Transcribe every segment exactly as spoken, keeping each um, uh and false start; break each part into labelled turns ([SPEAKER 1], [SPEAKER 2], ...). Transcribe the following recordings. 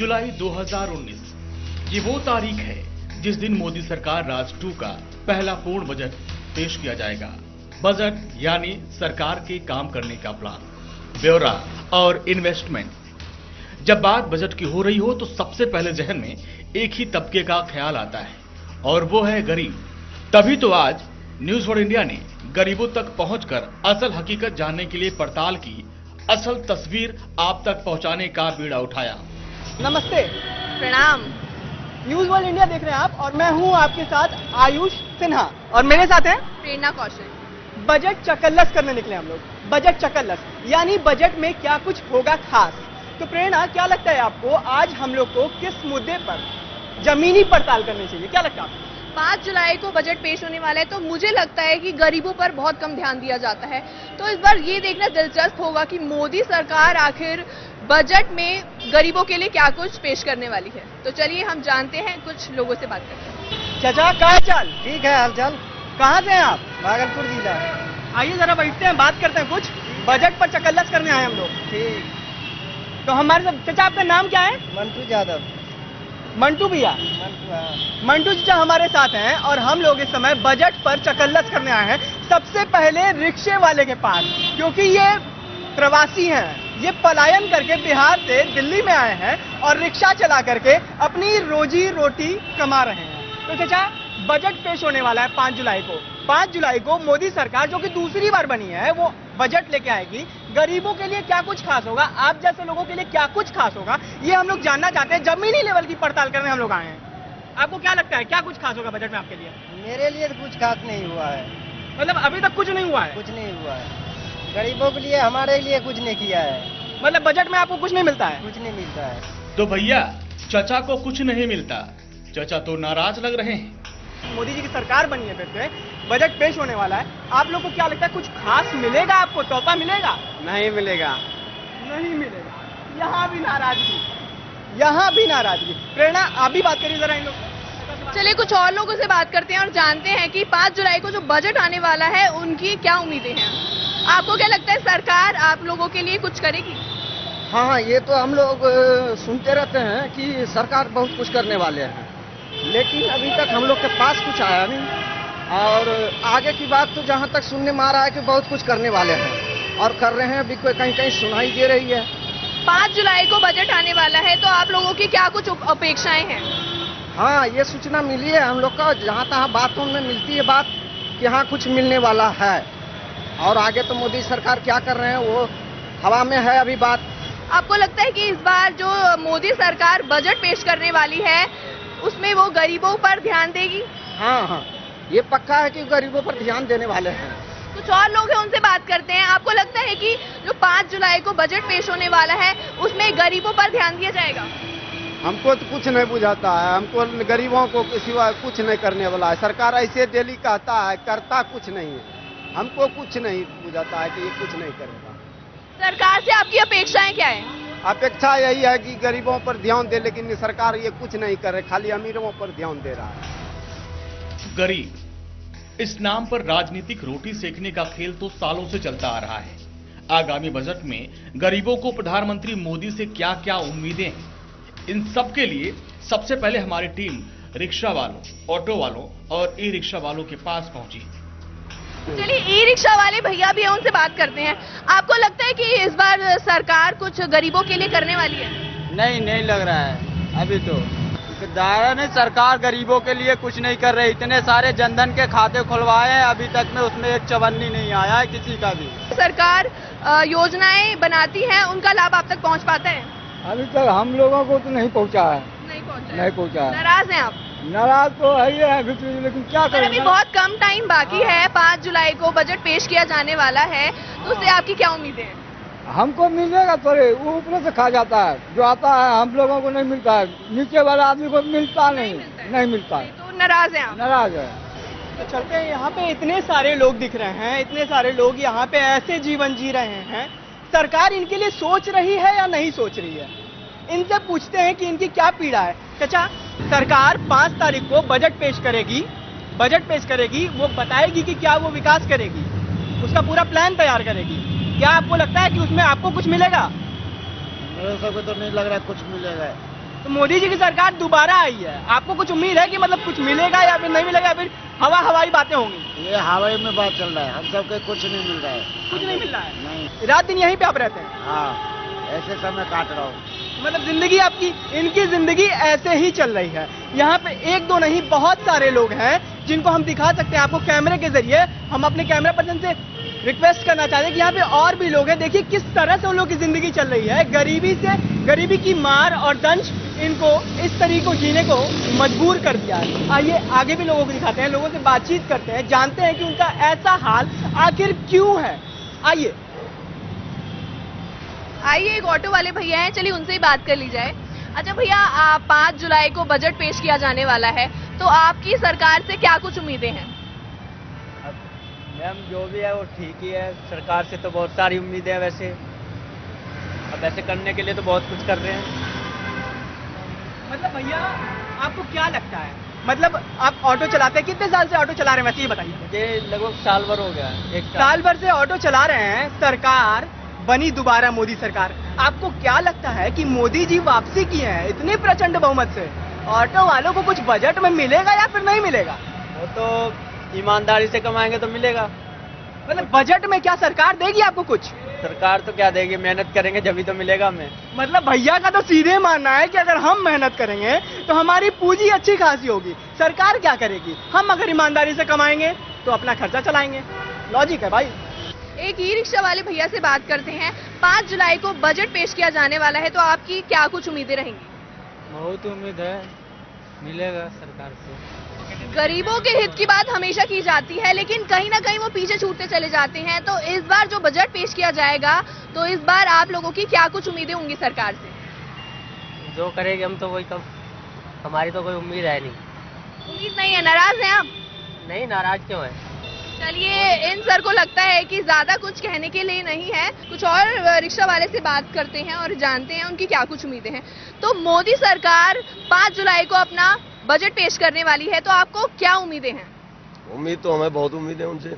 [SPEAKER 1] जुलाई दो हज़ार उन्नीस ये वो तारीख है जिस दिन मोदी सरकार राज टू का पहला पूर्ण बजट पेश किया जाएगा। बजट यानी सरकार के काम करने का प्लान, ब्यौरा और इन्वेस्टमेंट। जब बात बजट की हो रही हो तो सबसे पहले जहन में एक ही तबके का ख्याल आता है और वो है गरीब। तभी तो आज न्यूज फॉर इंडिया ने गरीबों तक पहुंचकर असल हकीकत जानने के लिए पड़ताल की, असल तस्वीर आप तक पहुंचाने का बीड़ा उठाया।
[SPEAKER 2] नमस्ते,
[SPEAKER 3] प्रणाम।
[SPEAKER 2] न्यूज वर्ल्ड इंडिया देख रहे हैं आप और मैं हूं आपके साथ आयुष सिन्हा और मेरे साथ है
[SPEAKER 3] प्रेरणा कौशल।
[SPEAKER 2] बजट चकल्लस करने निकले हम लोग। बजट चकल्लस यानी बजट में क्या कुछ होगा खास। तो प्रेरणा, क्या लगता है आपको आज हम लोग को किस मुद्दे पर जमीनी पड़ताल करनी चाहिए, क्या लगता है आपको?
[SPEAKER 3] पाँच जुलाई को बजट पेश होने वाला है तो मुझे लगता है कि गरीबों पर बहुत कम ध्यान दिया जाता है। तो इस बार ये देखना दिलचस्प होगा कि मोदी सरकार आखिर बजट में गरीबों के लिए क्या कुछ पेश करने वाली है। तो चलिए हम जानते हैं, कुछ लोगों से बात करते हैं।
[SPEAKER 2] चाचा, क्या हालचाल?
[SPEAKER 4] ठीक है हालचाल।
[SPEAKER 2] कहाँ से हैं आप?
[SPEAKER 4] भागलपुर जिला।
[SPEAKER 2] आइए जरा बैठते हैं, बात करते हैं कुछ। बजट पर चकल्लस करने आए हम लोग।
[SPEAKER 4] ठीक।
[SPEAKER 2] तो हमारे साथ चाचा, आपका नाम क्या है?
[SPEAKER 4] मंटू यादव।
[SPEAKER 2] मंटू भैया?
[SPEAKER 4] मंटू, हाँ।
[SPEAKER 2] मंटू जी हमारे साथ हैं और हम लोग इस समय बजट पर चकल्लस करने आए हैं। सबसे पहले रिक्शे वाले के पास, क्योंकि ये प्रवासी हैं, ये पलायन करके बिहार से दिल्ली में आए हैं और रिक्शा चला करके अपनी रोजी रोटी कमा रहे हैं। तो चाचा, बजट पेश होने वाला है पाँच जुलाई को। पाँच जुलाई को मोदी सरकार, जो कि दूसरी बार बनी है, वो बजट लेके आएगी। गरीबों के लिए क्या कुछ खास होगा, आप जैसे लोगों के लिए क्या कुछ खास होगा, ये हम लोग जानना चाहते हैं। जमीनी लेवल की पड़ताल करने हम लोग आए हैं। आपको क्या लगता है क्या कुछ खास होगा बजट में आपके लिए?
[SPEAKER 4] मेरे लिए तो कुछ खास नहीं हुआ है।
[SPEAKER 2] मतलब अभी तक कुछ नहीं हुआ है?
[SPEAKER 4] कुछ नहीं हुआ है। गरीबों के लिए, हमारे लिए कुछ नहीं किया है।
[SPEAKER 2] मतलब बजट में आपको कुछ नहीं मिलता है?
[SPEAKER 4] कुछ नहीं मिलता है।
[SPEAKER 1] तो भैया, चाचा को कुछ नहीं मिलता, चाचा तो नाराज लग रहे हैं।
[SPEAKER 2] मोदी जी की सरकार बनी है, फिर से बजट पेश होने वाला है। आप लोग को क्या लगता है कुछ खास मिलेगा, आपको तोहफा मिलेगा?
[SPEAKER 4] नहीं मिलेगा।
[SPEAKER 2] नहीं मिलेगा। यहाँ भी नाराजगी, यहाँ भी नाराजगी। प्रेरणा, आप भी बात करिए जरा इन लोग।
[SPEAKER 3] चलिए कुछ और लोगों से बात करते हैं और जानते हैं कि पाँच जुलाई को जो बजट आने वाला है उनकी क्या उम्मीदें हैं। आपको क्या लगता है सरकार आप लोगों के लिए कुछ करेगी?
[SPEAKER 5] हाँ हाँ, ये तो हम लोग अ, सुनते रहते हैं कि सरकार बहुत कुछ करने वाले हैं, लेकिन अभी तक हम लोग के पास कुछ आया नहीं। और आगे की बात तो जहाँ तक सुनने में आ रहा है कि बहुत कुछ करने वाले हैं और कर रहे हैं, अभी कोई कहीं कहीं सुनाई दे रही है।
[SPEAKER 3] पाँच जुलाई को बजट आने वाला है तो आप लोगों की क्या कुछ अपेक्षाएं हैं?
[SPEAKER 5] हाँ, ये सूचना मिली है हम लोग का, जहाँ तहाँ बातों में मिलती है बात कि हाँ कुछ मिलने वाला है। और आगे तो मोदी सरकार क्या कर रहे हैं वो हवा में है अभी बात।
[SPEAKER 3] आपको लगता है कि इस बार जो मोदी सरकार बजट पेश करने वाली है उसमें वो गरीबों पर ध्यान देगी?
[SPEAKER 5] हाँ हाँ, ये पक्का है कि गरीबों पर ध्यान देने वाले हैं।
[SPEAKER 3] कुछ और लोग हैं, उनसे बात करते हैं। आपको लगता है कि जो पाँच जुलाई को बजट पेश होने वाला है उसमें गरीबों पर ध्यान दिया जाएगा?
[SPEAKER 6] हमको तो कुछ नहीं बुझाता है। हमको गरीबों को सिवा कुछ नहीं करने वाला है। सरकार ऐसे डेली कहता है, करता कुछ नहीं है। हमको कुछ नहीं बुझाता है कि ये कुछ नहीं करेगा।
[SPEAKER 3] सरकार से आपकी अपेक्षाएं क्या है?
[SPEAKER 6] अपेक्षा यही है कि गरीबों पर ध्यान दे, लेकिन सरकार ये कुछ नहीं कर रही, खाली अमीरों पर ध्यान दे रहा है।
[SPEAKER 1] गरीब, इस नाम पर राजनीतिक रोटी सेकने का खेल तो सालों से चलता आ रहा है। आगामी बजट में गरीबों को प्रधानमंत्री मोदी से क्या क्या उम्मीदें हैं, इन सब के लिए सबसे पहले हमारी टीम रिक्शा वालों, ऑटो वालों और ई रिक्शा वालों के पास पहुंची।
[SPEAKER 3] चलिए ई रिक्शा वाले भैया भी हैं, उनसे बात करते हैं। आपको लगता है कि इस बार सरकार कुछ गरीबों के लिए करने वाली है?
[SPEAKER 4] नहीं, नहीं लग रहा है अभी तो। दायरा ने सरकार गरीबों के लिए कुछ नहीं कर रही। इतने सारे जनधन के खाते खुलवाए हैं, अभी तक में उसमें एक चवन्नी नहीं आया है किसी का भी।
[SPEAKER 3] सरकार योजनाएं बनाती है, उनका लाभ आप तक पहुंच पाता है?
[SPEAKER 5] अभी तक हम लोगों को तो नहीं पहुँचा है।
[SPEAKER 3] नहीं पहुंचा?
[SPEAKER 5] नहीं पहुँचा।
[SPEAKER 3] नाराज हैं आप?
[SPEAKER 5] नाराज तो है ही है, लेकिन क्या
[SPEAKER 3] करें? अभी बहुत कम टाइम बाकी है, पाँच जुलाई को बजट पेश किया जाने वाला है, तो उससे आपकी क्या उम्मीदें हैं?
[SPEAKER 5] हमको मिलेगा थोड़े, वो ऊपर से खा जाता है, जो आता है हम लोगों को नहीं मिलता है, नीचे वाला आदमी को मिलता नहीं, नहीं मिलता है।
[SPEAKER 3] तो नाराज हैं आप?
[SPEAKER 5] नाराज है।
[SPEAKER 2] तो चलते हैं, यहाँ पे इतने सारे लोग दिख रहे हैं, इतने सारे लोग यहाँ पे ऐसे जीवन जी रहे हैं। सरकार इनके लिए सोच रही है या नहीं सोच रही है? इनसे पूछते हैं कि इनकी क्या पीड़ा है। चाचा, सरकार पाँच तारीख को बजट पेश करेगी, बजट पेश करेगी, वो बताएगी कि क्या वो विकास करेगी, उसका पूरा प्लान तैयार करेगी। क्या आपको लगता है कि उसमें आपको कुछ मिलेगा?
[SPEAKER 4] मेरे सबको तो नहीं लग रहा है कुछ मिलेगा।
[SPEAKER 2] तो मोदी जी की सरकार दोबारा आई है, आपको कुछ उम्मीद है कि मतलब कुछ मिलेगा या फिर नहीं मिलेगा, या फिर हवा हवाई बातें होंगी?
[SPEAKER 7] ये हवाई में बात चल रहा है, हम सबके कुछ नहीं मिल रहा है।
[SPEAKER 2] कुछ नहीं मिल रहा है?
[SPEAKER 7] नहीं।
[SPEAKER 2] रात दिन यहीं पे आप रहते हैं?
[SPEAKER 7] हाँ, ऐसे समय काट रहा हूँ।
[SPEAKER 2] मतलब जिंदगी आपकी, इनकी जिंदगी ऐसे ही चल रही है। यहाँ पे एक दो नहीं बहुत सारे लोग हैं जिनको हम दिखा सकते हैं आपको कैमरे के जरिए। हम अपने कैमरा पर्सन से रिक्वेस्ट करना चाहते हैं कि यहाँ पे और भी लोग हैं, देखिए किस तरह से उन लोगों की जिंदगी चल रही है। गरीबी से, गरीबी की मार और दंश इनको इस तरीके को जीने को मजबूर कर दिया है। आइए आगे भी लोगों को दिखाते हैं, लोगों से बातचीत करते हैं, जानते हैं कि उनका ऐसा हाल आखिर क्यों है। आइए
[SPEAKER 3] आइए एक ऑटो वाले भैया हैं, चलिए उनसे ही बात कर ली जाए। अच्छा भैया, पाँच जुलाई को बजट पेश किया जाने वाला है, तो आपकी सरकार से क्या कुछ उम्मीदें हैं?
[SPEAKER 4] मैम जो भी है वो ठीक ही है, सरकार से तो बहुत सारी उम्मीदें हैं वैसे। अब वैसे करने के लिए तो बहुत कुछ कर रहे हैं।
[SPEAKER 2] मतलब भैया आपको क्या लगता है, मतलब आप ऑटो चलाते हैं, कितने साल से ऑटो चला रहे हैं वैसे ये बताइए?
[SPEAKER 4] मुझे लगभग साल भर हो गया है, एक
[SPEAKER 2] साल भर से ऑटो चला रहे हैं। सरकार बनी दोबारा मोदी सरकार, आपको क्या लगता है कि मोदी जी वापसी की है इतने प्रचंड बहुमत से, ऑटो वालों को कुछ बजट में मिलेगा या फिर नहीं मिलेगा?
[SPEAKER 4] वो तो ईमानदारी से कमाएंगे तो मिलेगा।
[SPEAKER 2] मतलब बजट में क्या सरकार देगी आपको कुछ?
[SPEAKER 4] सरकार तो क्या देगी, मेहनत करेंगे जब तो मिलेगा हमें।
[SPEAKER 2] मतलब भैया का तो सीधे मानना है कि अगर हम मेहनत करेंगे तो हमारी पूंजी अच्छी खासी होगी, सरकार क्या करेगी? हम अगर ईमानदारी से कमाएंगे तो अपना खर्चा चलाएंगे, लॉजिक है भाई।
[SPEAKER 3] एक ई रिक्शा वाले भैया से बात करते हैं। पाँच जुलाई को बजट पेश किया जाने वाला है, तो आपकी क्या कुछ उम्मीदें रहेंगी?
[SPEAKER 4] बहुत उम्मीद है मिलेगा सरकार से।
[SPEAKER 3] गरीबों के हित की बात हमेशा की जाती है, लेकिन कहीं ना कहीं वो पीछे छूटते चले जाते हैं। तो इस बार जो बजट पेश किया जाएगा, तो इस बार आप लोगों की क्या कुछ उम्मीदें होंगी सरकार से?
[SPEAKER 8] जो करेंगे हम तो वही कम, हमारी तो कोई उम्मीद है नहीं।
[SPEAKER 3] उम्मीद नहीं है, नाराज हैं आप?
[SPEAKER 8] नहीं, नाराज क्यों है?
[SPEAKER 3] चलिए, इन सर को लगता है कि ज्यादा कुछ कहने के लिए नहीं है। कुछ और रिक्शा वाले से बात करते हैं और जानते हैं उनकी क्या कुछ उम्मीदें हैं। तो मोदी सरकार पाँच जुलाई को अपना बजट पेश करने वाली है, तो आपको क्या उम्मीदें हैं?
[SPEAKER 9] उम्मीद तो हमें बहुत उम्मीद है उनसे,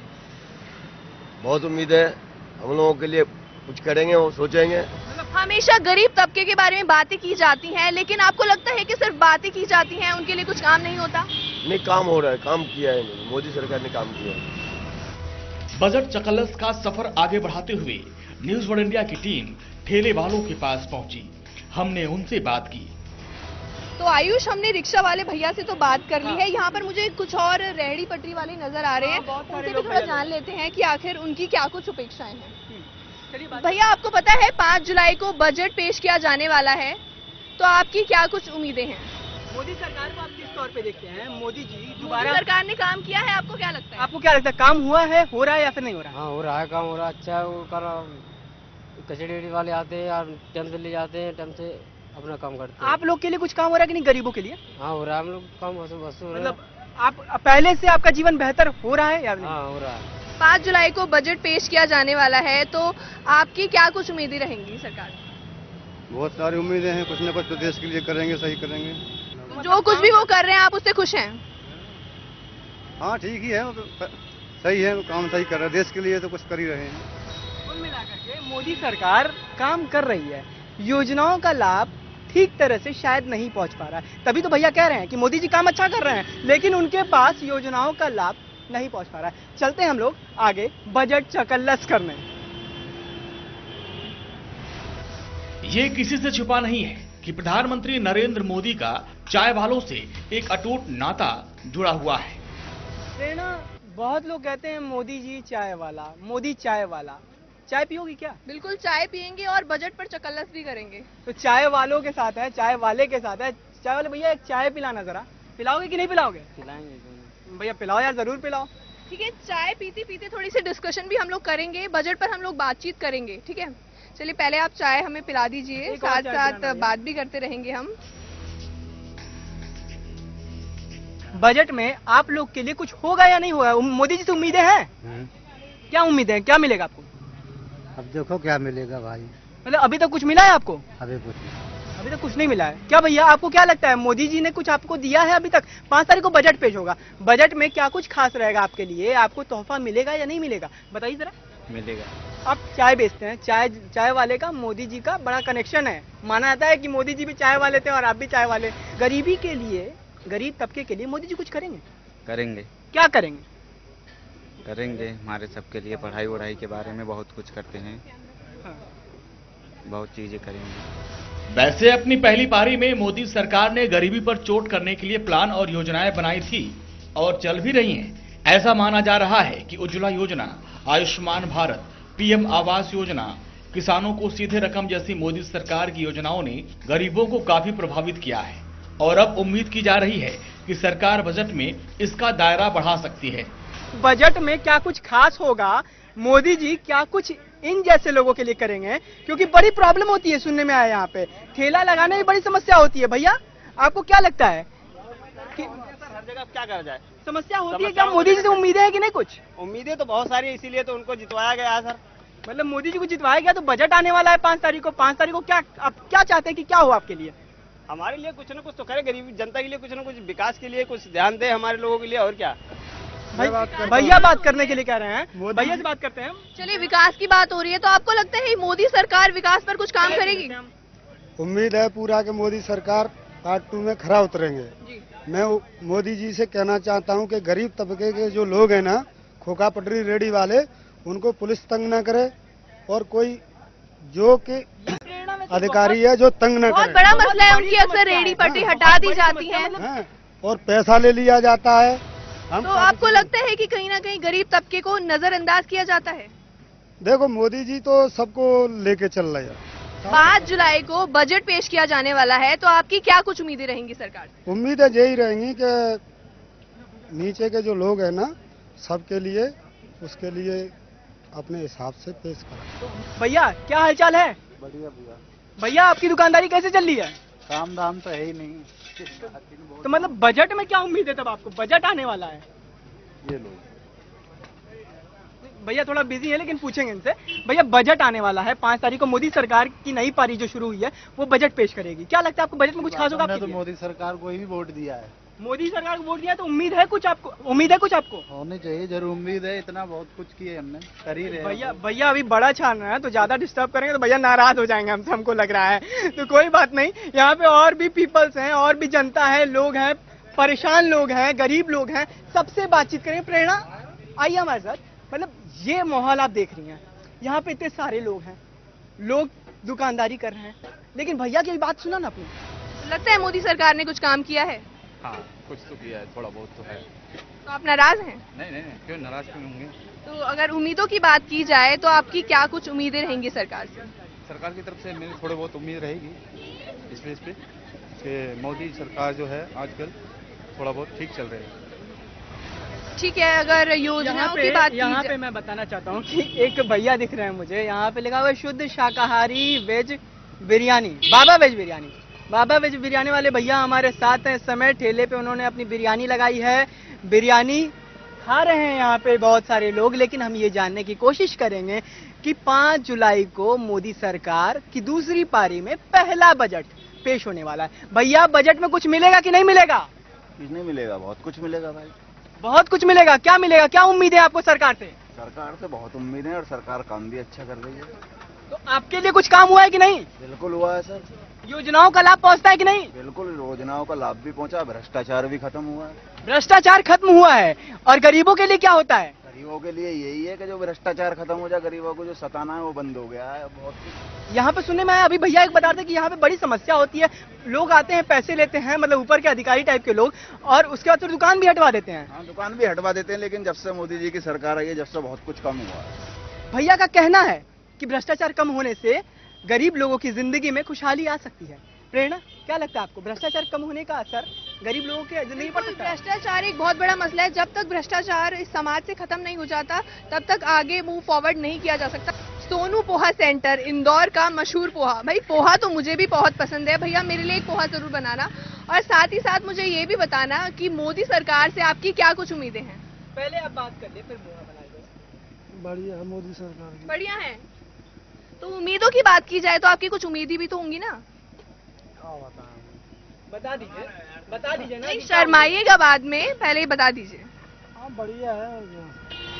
[SPEAKER 9] बहुत उम्मीद है। हम लोगों के लिए कुछ करेंगे और सोचेंगे।
[SPEAKER 3] हमेशा गरीब तबके के बारे में बातें की जाती हैं, लेकिन आपको लगता है कि सिर्फ बातें की जाती हैं, उनके लिए कुछ काम नहीं होता?
[SPEAKER 9] नहीं, काम हो रहा है, काम किया है इन्होंने, मोदी सरकार ने काम किया है।
[SPEAKER 1] बजट चकल्लस का सफर आगे बढ़ाते हुए न्यूज वर्ल्ड इंडिया की टीम ठेले वालों के पास पहुंची। हमने उनसे बात की।
[SPEAKER 3] तो आयुष, हमने रिक्शा वाले भैया से तो बात कर ली है, यहाँ पर मुझे कुछ और रेहड़ी पटरी वाले नजर आ रहे हैं, उनसे भी थोड़ा जान लेते हैं कि आखिर उनकी क्या कुछ अपेक्षाएं हैं। भैया, आपको पता है पाँच जुलाई को बजट पेश किया जाने वाला है, तो आपकी क्या कुछ उम्मीदें हैं?
[SPEAKER 2] मोदी सरकार को आप किस तौर पे देखते हैं? मोदी जी
[SPEAKER 3] मोदी
[SPEAKER 2] दोबारा
[SPEAKER 3] सरकार ने काम किया है, आपको क्या लगता है?
[SPEAKER 2] आपको क्या लगता है, काम हुआ है, हो रहा है या फिर नहीं हो रहा है?
[SPEAKER 8] हाँ, हो रहा है, काम हो रहा है, अच्छा है। वो कर कचड़ी वाले आते हैं यार, टाइम से ले जाते हैं, टाइम से अपना काम करते हैं।
[SPEAKER 2] आप लोग के लिए कुछ काम हो रहा है कि नहीं, गरीबों के लिए?
[SPEAKER 8] हाँ, हो रहा है, हम लोग काम वसूल वसूल हो रहा है।
[SPEAKER 2] मतलब आप पहले से आपका जीवन बेहतर हो रहा है या नहीं?
[SPEAKER 8] हाँ, हो रहा है।
[SPEAKER 3] पाँच जुलाई को बजट पेश किया जाने वाला है, तो आपकी क्या कुछ उम्मीदें रहेंगी सरकार से?
[SPEAKER 6] बहुत सारी उम्मीदें हैं, कुछ न कुछ तो देश के लिए करेंगे, सही करेंगे।
[SPEAKER 3] जो कुछ भी वो कर रहे हैं, आप उससे खुश हैं?
[SPEAKER 6] हाँ ठीक ही है, वो तो सही है, काम सही कर रहे हैं, देश के लिए तो कुछ कर ही रहे हैं।
[SPEAKER 2] कुल मिलाकर के मोदी सरकार काम कर रही है, योजनाओं का लाभ ठीक तरह से शायद नहीं पहुंच पा रहा है। तभी तो भैया कह रहे हैं कि मोदी जी काम अच्छा कर रहे हैं, लेकिन उनके पास योजनाओं का लाभ नहीं पहुंच पा रहा है। चलते हैं हम लोग आगे बजट चकल्लस करने।
[SPEAKER 1] ये किसी से छुपा नहीं है कि प्रधानमंत्री नरेंद्र मोदी का चाय वालों से एक अटूट नाता जुड़ा हुआ है।
[SPEAKER 2] प्रेरणा, बहुत लोग कहते हैं मोदी जी चाय वाला, मोदी चाय वाला। चाय पियोगी क्या?
[SPEAKER 3] बिल्कुल चाय पियेंगे और बजट पर चकल्लस भी करेंगे।
[SPEAKER 2] तो चाय वालों के साथ है, चाय वाले के साथ है। चाय वाले भैया, एक चाय पिलाना जरा। पिलाओगे कि नहीं पिलाओगे?
[SPEAKER 8] पिलाएंगे
[SPEAKER 2] भैया पिलाओ यार, जरूर पिलाओ।
[SPEAKER 3] ठीक है, चाय पीते पीते थोड़ी सी डिस्कशन भी हम लोग करेंगे, बजट पर हम लोग बातचीत करेंगे, ठीक है? चलिए, पहले आप चाय हमें पिला दीजिए, साथ साथ बात भी करते रहेंगे हम।
[SPEAKER 2] बजट में आप लोग के लिए कुछ होगा या नहीं होगा? मोदी जी से उम्मीदें हैं? क्या उम्मीदें हैं, क्या मिलेगा आपको?
[SPEAKER 7] अब देखो क्या मिलेगा भाई।
[SPEAKER 2] मतलब अभी तक कुछ मिला है आपको?
[SPEAKER 7] अभी कुछ नहीं।
[SPEAKER 2] अभी तक कुछ नहीं मिला है। क्या भैया, आपको क्या लगता है, मोदी जी ने कुछ आपको दिया है अभी तक? पाँच तारीख को बजट पेश होगा, बजट में क्या कुछ खास रहेगा आपके लिए? आपको तोहफा मिलेगा या नहीं मिलेगा, बताइए जरा।
[SPEAKER 8] मिलेगा।
[SPEAKER 2] आप चाय बेचते हैं, चाय चाय वाले का मोदी जी का बड़ा कनेक्शन है। माना जाता है कि मोदी जी भी चाय वाले थे और आप भी चाय वाले। गरीबी के लिए, गरीब तबके के लिए मोदी जी कुछ करेंगे?
[SPEAKER 8] करेंगे।
[SPEAKER 2] क्या करेंगे?
[SPEAKER 8] करेंगे हमारे सबके लिए, पढ़ाई वढ़ाई के बारे में बहुत कुछ करते हैं।
[SPEAKER 2] हाँ।
[SPEAKER 8] बहुत चीजें करेंगे।
[SPEAKER 1] वैसे अपनी पहली पारी में मोदी सरकार ने गरीबी पर चोट करने के लिए प्लान और योजनाएं बनाई थी और चल भी रही हैं। ऐसा माना जा रहा है कि उज्ज्वला योजना, आयुष्मान भारत, पीएम आवास योजना, किसानों को सीधे रकम जैसी मोदी सरकार की योजनाओं ने गरीबों को काफी प्रभावित किया है और अब उम्मीद की जा रही है कि सरकार बजट में इसका दायरा बढ़ा सकती है।
[SPEAKER 2] बजट में क्या कुछ खास होगा? मोदी जी क्या कुछ इन जैसे लोगों के लिए करेंगे? क्योंकि बड़ी प्रॉब्लम होती है, सुनने में आया यहाँ पे ठेला लगाने में बड़ी समस्या होती है। भैया आपको क्या लगता है कि
[SPEAKER 10] हर जगह क्या करा जाए?
[SPEAKER 2] समस्या होती है क्या? मोदी जी से उम्मीदें हैं कि नहीं? कुछ
[SPEAKER 10] उम्मीदें तो बहुत सारी है, इसीलिए तो उनको जितवाया गया है सर।
[SPEAKER 2] मतलब मोदी जी को जितवाया गया तो बजट आने वाला है पांच तारीख को। पांच तारीख को क्या आप क्या चाहते हैं कि क्या हो आपके लिए?
[SPEAKER 10] हमारे लिए कुछ ना कुछ तो करे, गरीब जनता के लिए कुछ ना कुछ, विकास के लिए कुछ ध्यान दे हमारे लोगों के लिए। और क्या
[SPEAKER 2] भैया बात करने के लिए कह रहे हैं, भैया से बात करते हैं।
[SPEAKER 3] चलिए विकास की बात हो रही है तो आपको लगता है मोदी सरकार विकास पर कुछ काम करेगी?
[SPEAKER 6] उम्मीद है पूरा कि मोदी सरकार पार्ट टू में खरा उतरेंगे। मैं मोदी जी से कहना चाहता हूं कि गरीब तबके के जो लोग हैं ना, खोखा पटरी रेडी वाले, उनको पुलिस तंग ना करे और कोई जो के अधिकारी है जो तंग न
[SPEAKER 3] बहुत
[SPEAKER 6] करे।
[SPEAKER 3] बड़ा मसला है, उनकी अक्सर रेडी पट्टी हटा दी जाती है
[SPEAKER 6] और पैसा ले लिया जाता है।
[SPEAKER 3] तो आपको लगता है कि कहीं ना कहीं गरीब तबके को नजरअंदाज किया जाता है?
[SPEAKER 6] देखो मोदी जी तो सबको लेके चल रहे हैं।
[SPEAKER 3] पाँच जुलाई को बजट पेश किया जाने वाला है तो आपकी क्या कुछ उम्मीदें रहेंगी सरकार से?
[SPEAKER 6] उम्मीदें यही रहेंगी कि नीचे के जो लोग हैं ना, सबके लिए उसके लिए अपने हिसाब से पेश करें।
[SPEAKER 2] भैया क्या हालचाल है?
[SPEAKER 7] बढ़िया भैया।
[SPEAKER 2] भैया आपकी दुकानदारी कैसे चल रही है?
[SPEAKER 7] काम दाम तो है ही नहीं।
[SPEAKER 2] तो मतलब बजट में क्या उम्मीद है? तब आपको बजट आने वाला है।
[SPEAKER 7] ये लो
[SPEAKER 2] भैया थोड़ा बिजी है लेकिन पूछेंगे इनसे। भैया बजट आने वाला है पांच तारीख को, मोदी सरकार की नई पारी जो शुरू हुई है वो बजट पेश करेगी। क्या लगता है आपको बजट में कुछ खास होगा?
[SPEAKER 7] हमने तो मोदी सरकार को ही वोट दिया है।
[SPEAKER 2] मोदी सरकार को वोट दिया तो उम्मीद है कुछ आपको? उम्मीद है कुछ आपको?
[SPEAKER 7] होनी चाहिए, जरूर उम्मीद है। इतना बहुत कुछ किए हमने, कर ही रहे।
[SPEAKER 2] भैया भैया अभी बड़ा छान रहा है तो ज्यादा डिस्टर्ब करेंगे तो भैया नाराज हो जाएंगे हमसे, हमको लग रहा है। तो कोई बात नहीं, यहाँ पे और भी पीपल्स हैं, और भी जनता है, लोग हैं, परेशान लोग हैं, गरीब लोग हैं, सबसे बातचीत करेंगे। प्रेरणा आइए हमारे साथ। मतलब ये माहौल आप देख रही हैं, यहाँ पे इतने सारे लोग हैं, लोग दुकानदारी कर रहे हैं, लेकिन भैया की बात सुना ना आपने?
[SPEAKER 3] लगता है मोदी सरकार ने कुछ काम किया है?
[SPEAKER 11] हाँ कुछ तो किया है, थोड़ा बहुत तो है।
[SPEAKER 3] तो आप नाराज हैं?
[SPEAKER 11] नहीं नहीं नहीं, क्यों नाराज क्यों होंगे?
[SPEAKER 3] तो अगर उम्मीदों की बात की जाए तो आपकी क्या कुछ उम्मीदें रहेंगी सरकार से?
[SPEAKER 11] सरकार की तरफ से मेरी थोड़ी बहुत उम्मीद रहेगी इस बेस पे कि मोदी सरकार जो है आजकल थोड़ा बहुत ठीक चल रही है।
[SPEAKER 3] ठीक है, अगर योजनाओं की बात की
[SPEAKER 2] यहाँ पे मैं बताना चाहता हूँ कि एक भैया दिख रहे हैं मुझे, यहाँ पे लिखा हुआ है शुद्ध शाकाहारी veg biryani, Baba veg biryani. Baba veg biryani वाले भैया हमारे साथ हैं इस समय। ठेले पे उन्होंने अपनी बिरयानी लगाई है, बिरयानी खा रहे हैं यहाँ पे बहुत सारे लोग। लेकिन हम ये जानने की कोशिश करेंगे कि पाँच जुलाई को मोदी सरकार की दूसरी पारी में पहला बजट पेश होने वाला है। भैया बजट में कुछ मिलेगा कि नहीं मिलेगा?
[SPEAKER 7] कुछ नहीं मिलेगा, बहुत कुछ मिलेगा भाई।
[SPEAKER 2] बहुत कुछ मिलेगा। क्या मिलेगा? क्या उम्मीद है आपको सरकार से?
[SPEAKER 7] सरकार से बहुत उम्मीद है और सरकार काम भी अच्छा कर रही है।
[SPEAKER 2] तो आपके लिए कुछ काम हुआ है कि नहीं?
[SPEAKER 7] बिल्कुल हुआ है सर।
[SPEAKER 2] योजनाओं का लाभ पहुंचता है कि नहीं?
[SPEAKER 7] बिल्कुल, योजनाओं का लाभ भी पहुंचा, भ्रष्टाचार भी खत्म हुआ है।
[SPEAKER 2] भ्रष्टाचार खत्म हुआ है। और गरीबों के लिए क्या होता है?
[SPEAKER 7] गरीबों के लिए यही है कि जो भ्रष्टाचार खत्म हो जाए, गरीबों को जो सताना है वो बंद हो गया है। बहुत
[SPEAKER 2] यहाँ पे सुनने में आया, अभी भैया एक बता रहे कि यहाँ पे बड़ी समस्या होती है, लोग आते हैं पैसे लेते हैं, मतलब ऊपर के अधिकारी टाइप के लोग, और उसके बाद फिर दुकान भी हटवा देते हैं।
[SPEAKER 7] हाँ, दुकान भी हटवा देते हैं, लेकिन जब से मोदी जी की सरकार आई है, जब से बहुत कुछ कम हुआ है।
[SPEAKER 2] भैया का कहना है कि भ्रष्टाचार कम होने से गरीब लोगों की जिंदगी में खुशहाली आ सकती है। प्रेरणा क्या लगता है आपको, भ्रष्टाचार कम होने का असर गरीब लोगों की जिंदगी पर पड़ता है?
[SPEAKER 3] भ्रष्टाचार एक बहुत बड़ा मसला है। जब तक भ्रष्टाचार इस समाज से खत्म नहीं हो जाता तब तक आगे मूव फॉरवर्ड नहीं किया जा सकता। सोनू पोहा सेंटर, इंदौर का मशहूर पोहा। भाई पोहा तो मुझे भी बहुत पसंद है, भैया मेरे लिए एक पोहा जरूर बनाना, और साथ ही साथ मुझे ये भी बताना कि मोदी सरकार से आपकी क्या कुछ उम्मीदें हैं?
[SPEAKER 2] पहले आप बात कर ले, फिर पोहा बनाएंगे।
[SPEAKER 6] बढ़िया है मोदी सरकार की।
[SPEAKER 3] बढ़िया है। तो उम्मीदों की बात की जाए तो आपकी कुछ उम्मीदें भी तो होंगी ना?
[SPEAKER 2] बता दीजिए, बता दीजिए ना।
[SPEAKER 3] नहीं शर्माइएगा बाद में, पहले ही बता दीजिए।
[SPEAKER 6] हाँ बढ़िया है।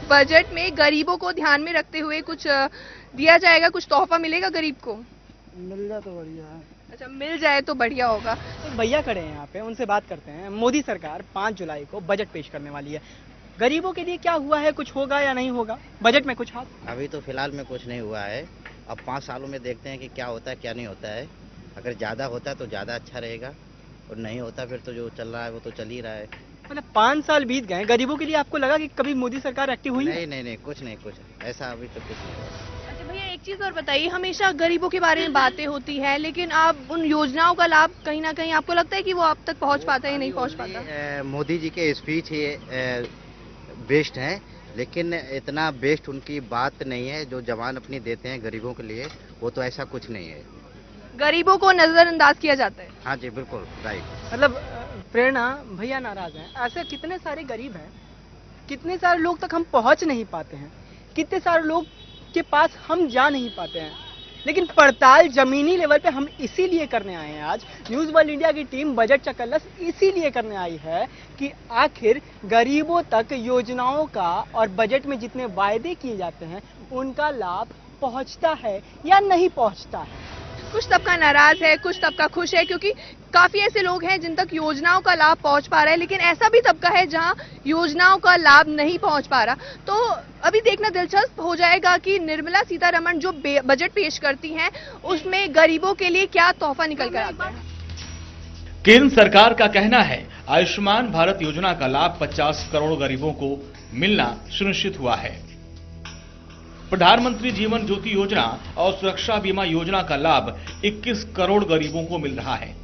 [SPEAKER 3] बजट में गरीबों को ध्यान में रखते हुए कुछ दिया जाएगा, कुछ तोहफा मिलेगा गरीब को?
[SPEAKER 2] मिल जाए तो बढ़िया है।
[SPEAKER 3] अच्छा, मिल जाए तो बढ़िया होगा।
[SPEAKER 2] तो भैया खड़े हैं यहाँ पे, उनसे बात करते हैं। मोदी सरकार पाँच जुलाई को बजट पेश करने वाली है, गरीबों के लिए क्या हुआ है, कुछ होगा या नहीं होगा बजट में कुछ हाथ?
[SPEAKER 12] अभी तो फिलहाल में कुछ नहीं हुआ है, अब पाँच सालों में देखते हैं कि क्या होता है क्या नहीं होता है। अगर ज़्यादा होता है तो ज़्यादा अच्छा रहेगा, और नहीं होता फिर तो जो चल रहा है वो तो चल ही रहा है।
[SPEAKER 2] मतलब पाँच साल बीत गए, गरीबों के लिए आपको लगा कि कभी मोदी सरकार एक्टिव हुई?
[SPEAKER 12] नहीं नहीं नहीं, कुछ नहीं, कुछ ऐसा अभी तो कुछ नहीं हुआ।
[SPEAKER 3] अच्छा भैया, एक चीज और बताइए, हमेशा गरीबों के बारे में बातें होती है, लेकिन आप उन योजनाओं का लाभ कहीं ना कहीं आपको लगता है कि वो आप तक पहुंच पाता है या नहीं पहुंच पाता?
[SPEAKER 12] मोदी जी के स्पीच ही बेस्ट हैं, लेकिन इतना बेस्ट उनकी बात नहीं है जो जवान अपनी देते हैं गरीबों के लिए, वो तो ऐसा कुछ नहीं है।
[SPEAKER 3] गरीबों को नजरअंदाज किया जाता है।
[SPEAKER 12] हाँ जी, बिल्कुल राइट।
[SPEAKER 2] मतलब प्रेरणा भैया नाराज हैं, ऐसे कितने सारे गरीब हैं, कितने सारे लोग तक हम पहुंच नहीं पाते हैं, कितने सारे लोग के पास हम जा नहीं पाते हैं, लेकिन पड़ताल जमीनी लेवल पे हम इसीलिए करने आए हैं। आज न्यूज वर्ल्ड इंडिया की टीम बजट चकल्लस इसीलिए करने आई है कि आखिर गरीबों तक योजनाओं का और बजट में जितने वायदे किए जाते हैं उनका लाभ पहुंचता है या नहीं पहुंचता है।
[SPEAKER 3] कुछ तबका नाराज है, कुछ तबका खुश है, क्योंकि काफी ऐसे लोग हैं जिन तक योजनाओं का लाभ पहुंच पा रहा है, लेकिन ऐसा भी तबका है जहां योजनाओं का लाभ नहीं पहुंच पा रहा। तो अभी देखना दिलचस्प हो जाएगा कि निर्मला सीतारमण जो बजट पेश करती हैं उसमें गरीबों के लिए क्या तोहफा निकल कर आता है।
[SPEAKER 1] केंद्र सरकार का कहना है आयुष्मान भारत योजना का लाभ पचास करोड़ गरीबों को मिलना सुनिश्चित हुआ है। प्रधानमंत्री जीवन ज्योति योजना और सुरक्षा बीमा योजना का लाभ इक्कीस करोड़ गरीबों को मिल रहा है।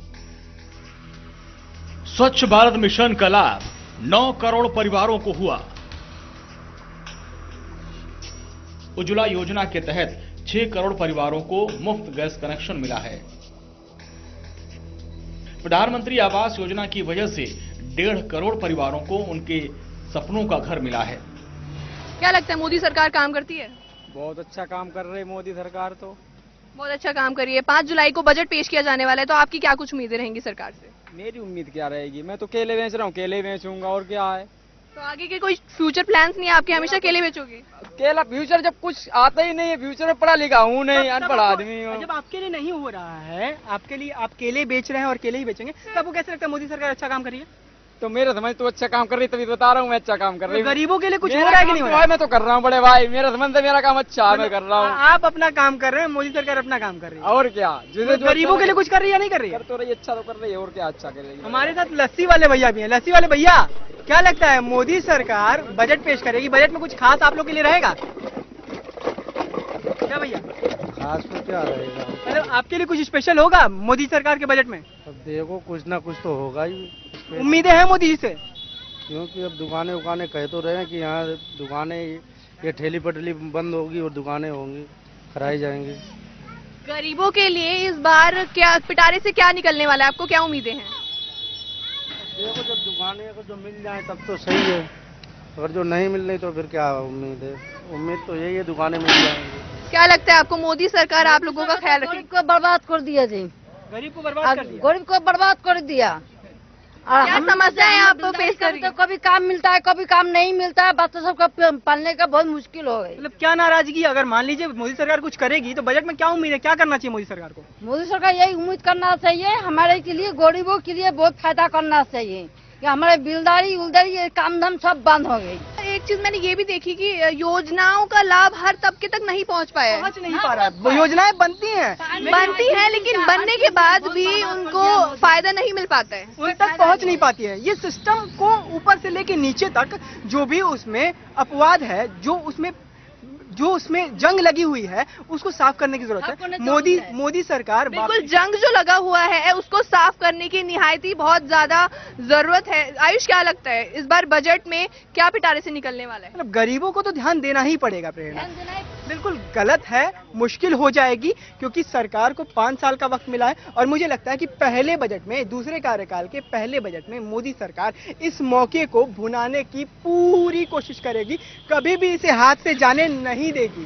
[SPEAKER 1] स्वच्छ भारत मिशन का लाभ नौ करोड़ परिवारों को हुआ। उज्ज्वला योजना के तहत छह करोड़ परिवारों को मुफ्त गैस कनेक्शन मिला है। प्रधानमंत्री आवास योजना की वजह से डेढ़ करोड़ परिवारों को उनके सपनों का घर मिला है।
[SPEAKER 3] क्या लगता है, मोदी सरकार काम करती है?
[SPEAKER 4] बहुत अच्छा काम कर रही है मोदी सरकार, तो
[SPEAKER 3] बहुत अच्छा काम कर रही है। पाँच जुलाई को बजट पेश किया जाने वाला है, तो आपकी क्या कुछ उम्मीदें रहेंगी सरकार से?
[SPEAKER 4] मेरी उम्मीद क्या रहेगी, मैं तो केले बेच रहा हूँ, केले बेचूंगा और क्या है।
[SPEAKER 3] तो आगे के कोई फ्यूचर प्लान्स नहीं है आपके? हमेशा केले बेचोगे?
[SPEAKER 4] केला फ्यूचर जब कुछ आता ही नहीं है, फ्यूचर में पढ़ा लिखा हूँ नहीं, अनपढ़ आदमी हूँ।
[SPEAKER 2] जब आपके लिए नहीं हो रहा है, आपके लिए आप केले बेच रहे हैं और केले ही बेचेंगे, तो आपको कैसे लगता है मोदी सरकार अच्छा काम कर रही है?
[SPEAKER 4] तो मेरा समझ तो अच्छा काम कर रही है, तभी बता रहा हूँ मैं अच्छा काम कर रही हूँ।
[SPEAKER 2] गरीबों के लिए कुछ हो रहा है कि नहीं हो रहा है?
[SPEAKER 4] मैं तो कर रहा हूँ बड़े भाई, मेरा समझ से मेरा काम अच्छा है, मैं कर रहा हूँ।
[SPEAKER 2] आप अपना काम कर रहे हैं, मोदी सरकार अपना काम कर रही है,
[SPEAKER 4] और क्या।
[SPEAKER 2] गरीबों के लिए कुछ कर रही है नहीं कर रही है?
[SPEAKER 4] कर तो रही, अच्छा तो कर रही है, और क्या अच्छा करेगी।
[SPEAKER 2] हमारे साथ लस्सी वाले भैया भी हैं। लस्सी वाले भैया, क्या लगता है मोदी सरकार बजट पेश करेगी, बजट में कुछ खास आप लोग के लिए रहेगा क्या भैया?
[SPEAKER 13] खास तो क्या रहेगा,
[SPEAKER 2] मतलब आपके लिए कुछ स्पेशल होगा मोदी सरकार के बजट में?
[SPEAKER 13] अब देखो कुछ ना कुछ तो होगा ही।
[SPEAKER 2] उम्मीदें हैं मोदी जी से?
[SPEAKER 13] क्योंकि अब दुकानें उकानें कह तो रहे हैं कि यहाँ दुकानें, ये ठेली पटली बंद होगी और दुकानें होंगी, कराई जाएंगी।
[SPEAKER 3] गरीबों के लिए इस बार क्या पिटारे से क्या निकलने वाला है, आपको क्या उम्मीदें हैं?
[SPEAKER 13] देखो जब दुकानें अगर जो मिल जाए तब तो सही है, अगर जो नहीं मिल रही तो फिर क्या उम्मीद है। उम्मीद तो यही है दुकानें मिल जाएंगी।
[SPEAKER 3] क्या लगता है आपको, मोदी सरकार आप लोगों का ख्याल रखेगी?
[SPEAKER 14] गरीब को बर्बाद कर दिया जी,
[SPEAKER 2] गरीब को बर्बाद कर दिया,
[SPEAKER 14] गरीब को बर्बाद कर दिया।
[SPEAKER 3] और क्या समस्याएं आप फेस कर रही
[SPEAKER 14] हैं? कभी काम मिलता है, कभी काम नहीं मिलता है, बच्चों सबका पालने का बहुत मुश्किल हो गई।
[SPEAKER 2] मतलब क्या नाराजगी, अगर मान लीजिए मोदी सरकार कुछ करेगी तो बजट में क्या उम्मीद है, क्या करना चाहिए मोदी सरकार को?
[SPEAKER 14] मोदी सरकार यही उम्मीद करना चाहिए, हमारे के लिए गरीबों के लिए बहुत फायदा करना चाहिए कि हमारे बिलदारी उलदारी काम धाम सब बंद हो गई।
[SPEAKER 3] एक चीज मैंने ये भी देखी कि योजनाओं का लाभ हर तबके तक नहीं पहुंच पाया,
[SPEAKER 2] पहुंच नहीं पा रहा है। योजनाएं बनती हैं
[SPEAKER 3] बनती हैं लेकिन बनने के बाद भी उनको फायदा नहीं मिल पाता है,
[SPEAKER 2] उन तक पहुंच नहीं पाती है। ये सिस्टम को ऊपर से लेके नीचे तक जो भी उसमें अपवाद है, जो उसमें जो उसमें जंग लगी हुई है, उसको साफ करने की जरूरत है। मोदी मोदी सरकार
[SPEAKER 3] बिल्कुल जंग जो लगा हुआ है उसको साफ करने की निहायती बहुत ज्यादा जरूरत है। आयुष, क्या लगता है इस बार बजट में क्या पिटारे से निकलने वाला है?
[SPEAKER 2] मतलब गरीबों को तो ध्यान देना ही पड़ेगा। प्रेरणा बिल्कुल गलत है, मुश्किल हो जाएगी, क्योंकि सरकार को पांच साल का वक्त मिला है और मुझे लगता है कि पहले बजट में, दूसरे कार्यकाल के पहले बजट में मोदी सरकार इस मौके को भुनाने की पूरी कोशिश करेगी, कभी भी इसे हाथ से जाने नहीं देगी।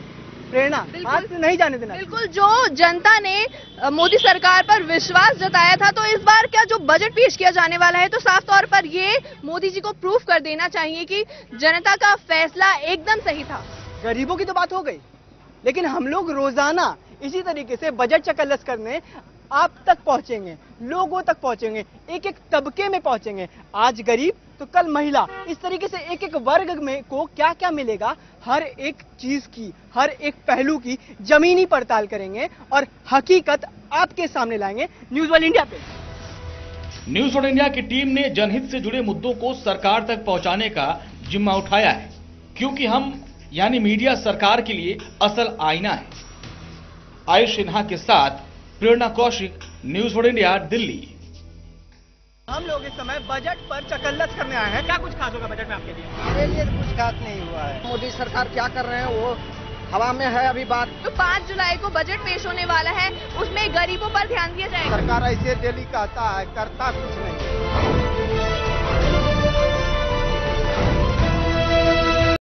[SPEAKER 2] प्रेरणा, हाथ से नहीं जाने देना।
[SPEAKER 3] बिल्कुल, जो जनता ने अ, मोदी सरकार पर विश्वास जताया था, तो इस बार क्या जो बजट पेश किया जाने वाला है, तो साफ तौर पर ये मोदी जी को प्रूफ कर देना चाहिए कि जनता का फैसला एकदम सही था।
[SPEAKER 2] गरीबों की तो बात हो गई, लेकिन हम लोग रोजाना इसी तरीके से बजट चकल्लस करने आप तक पहुंचेंगे, लोगों तक पहुंचेंगे, एक एक तबके में पहुंचेंगे। आज गरीब तो कल महिला, इस तरीके से एक एक वर्ग में को क्या क्या मिलेगा, हर एक चीज की, हर एक पहलू की जमीनी पड़ताल करेंगे और हकीकत आपके सामने लाएंगे न्यूज़ वर्ल्ड इंडिया पे।
[SPEAKER 1] न्यूज़ वर्ल्ड इंडिया की टीम ने जनहित से जुड़े मुद्दों को सरकार तक पहुंचाने का जिम्मा उठाया है, क्योंकि हम यानी मीडिया सरकार के लिए असल आईना है। आयुष सिन्हा के साथ Prerna Kaushik, news world India, Delhi.
[SPEAKER 2] हम लोग इस समय बजट पर चकल्लस करने आए हैं। क्या कुछ खास होगा बजट में आपके लिए?
[SPEAKER 5] मेरे लिए तो कुछ खास नहीं हुआ है। मोदी सरकार क्या कर रहे हैं वो हवा में है अभी बात।
[SPEAKER 3] तो पाँच जुलाई को बजट पेश होने वाला है, उसमें गरीबों पर ध्यान दिया जाएगा।
[SPEAKER 13] सरकार ऐसे डेली कहता है, करता कुछ नहीं।